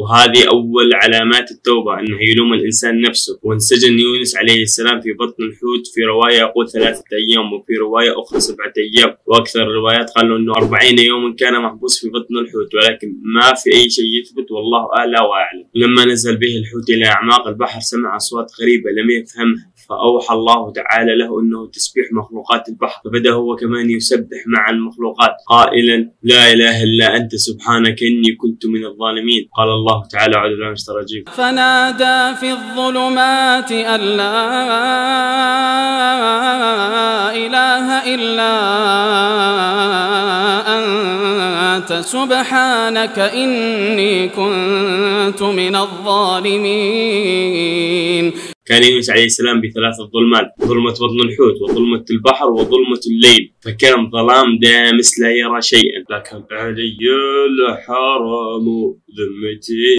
وهذه أول علامات التوبة، أنه يلوم الإنسان نفسه. وانسجن يونس عليه السلام في بطن الحوت، في رواية يقول 3 أيام، وفي رواية أخرى 7 أيام، وأكثر الروايات قالوا أنه 40 يوما كان محبوس في بطن الحوت، ولكن ما في أي شيء يثبت، والله أعلى وأعلم. لما نزل به الحوت إلى أعماق البحر سمع أصوات غريبة لم يفهمها، فأوحى الله تعالى له أنه تسبيح مخلوقات البحر، فبدأ هو كمان يسبح مع المخلوقات قائلا: لا إله إلا أنت سبحانك إني كنت من الظالمين. قال الله تعالى: أعوذ بالله من الشيطان الرجيم: فنادى في الظلمات أن لا إله إلا أنت سبحانك إني كنت من الظالمين. كان يونس عليه السلام ب3 ظلمات: ظلمة بطن الحوت، وظلمة البحر، وظلمة الليل، فكان ظلام دامس لا يرى شيئا. لكن علي الحرام ذمتي